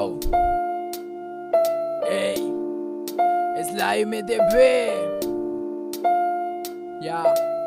Yo, ey, es la MDB. Ya,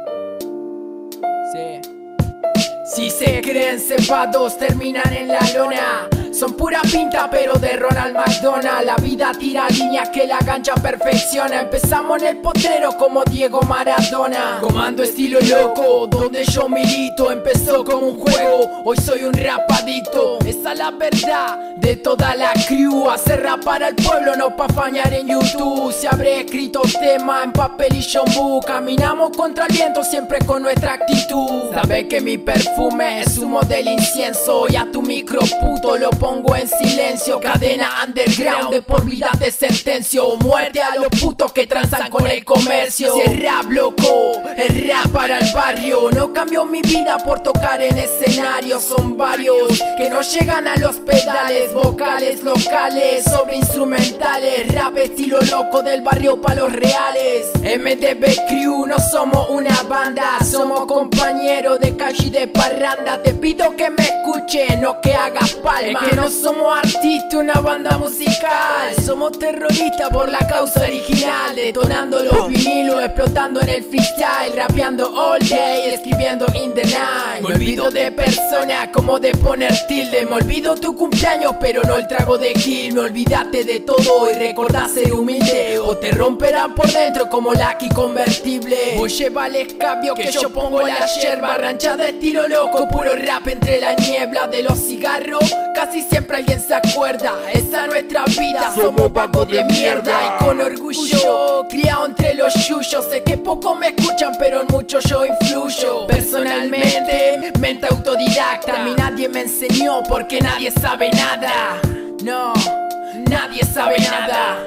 sí. Si se creen cebados, terminan en la lona. Son pura pinta pero de Ronald McDonald. La vida tira líneas que la gancha perfecciona. Empezamos en el potrero como Diego Maradona. Comando estilo loco, donde yo milito. Empezó como un juego, hoy soy un rapadito. Esa es la verdad de toda la crew. Hacer rap para el pueblo, no pa' fañar en YouTube. Se habré escrito tema en papel y shombu. Caminamos contra el viento siempre con nuestra actitud. Sabes que mi perfume es humo del incienso. Y a tu micro puto lo pongo en silencio. Cadena underground, de por vida te sentencio. Muerte a los putos que transan con el comercio. Si es rap loco, es rap para el barrio. No cambio mi vida por tocar en escenario. Son varios que no llegan a los pedales. Vocales locales sobre instrumentales. Rap estilo loco del barrio pa' los reales. MDB Crew, no somos una banda. Somos compañeros de calle y de parranda. Te pido que me escuches, no que hagas palmas. Es que no somos artistas, una banda musical. Somos terroristas por la causa original. Detonando los vinilos, explotando en el freestyle. Rapeando all day, escribiendo in the night. Me olvido de personas como de poner tilde. Me olvido tu cumpleaños pero no el trago de kill. Me olvidaste de todo y recordás ser humilde. O te romperán por dentro como Lucky convertible. Vos llevales cambio que yo pongo la yerba. Rancha de estilo loco, puro rap entre la niebla de los cigarros. Casi siempre alguien se acuerda, esa es nuestra vida. Somos vagos de mierda y con orgullo criado entre los yuyos. Sé que pocos me escuchan pero en mucho yo influyo. Personalmente, mente autodidacta. A mí nadie me enseñó porque nadie sabe nada. No, nadie sabe nada.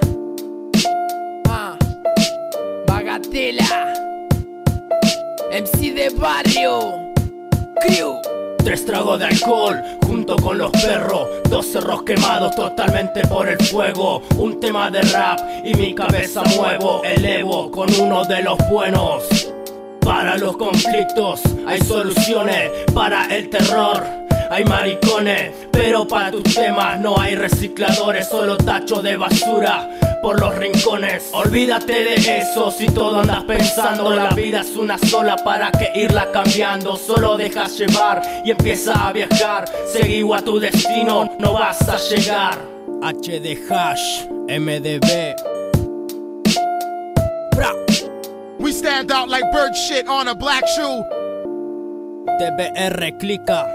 Bagatela, MC de barrio, Crew. 3 tragos de alcohol, junto con los perros. 2 cerros quemados totalmente por el fuego. Un tema de rap y mi cabeza muevo. Elevo con uno de los buenos. Para los conflictos hay soluciones. Para el terror hay maricones. Pero para tus temas no hay recicladores. Solo tacho de basura por los rincones. Olvídate de eso si todo andas pensando. La vida es una sola, para que irla cambiando. Solo dejas llevar y empieza a viajar. Seguí a tu destino, no vas a llegar. HD Hash, MDB. Bra. We stand out like bird shit on a black shoe. TBR clica.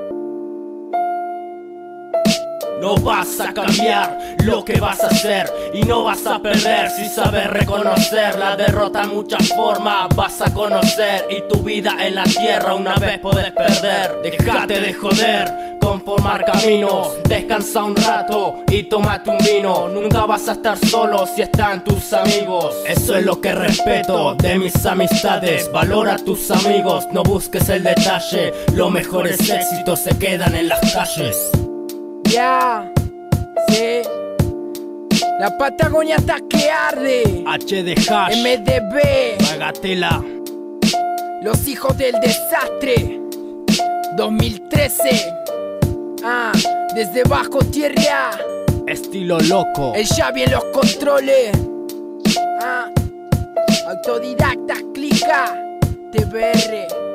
No vas a cambiar lo que vas a hacer y no vas a perder si sabes reconocer la derrota en muchas formas. Vas a conocer y tu vida en la tierra una vez podés perder. Déjate de joder, conformar caminos. Descansa un rato y tómate un vino. Nunca vas a estar solo si están tus amigos. Eso es lo que respeto de mis amistades. Valora a tus amigos, no busques el detalle. Los mejores éxitos se quedan en las calles. Ya, sí. La Patagonia está que arde. HD Hash, MDB, Bagatela. los hijos del desastre. 2013. Desde bajo tierra. Estilo loco. El Xavi en los controles. Autodidactas, clica. TBR.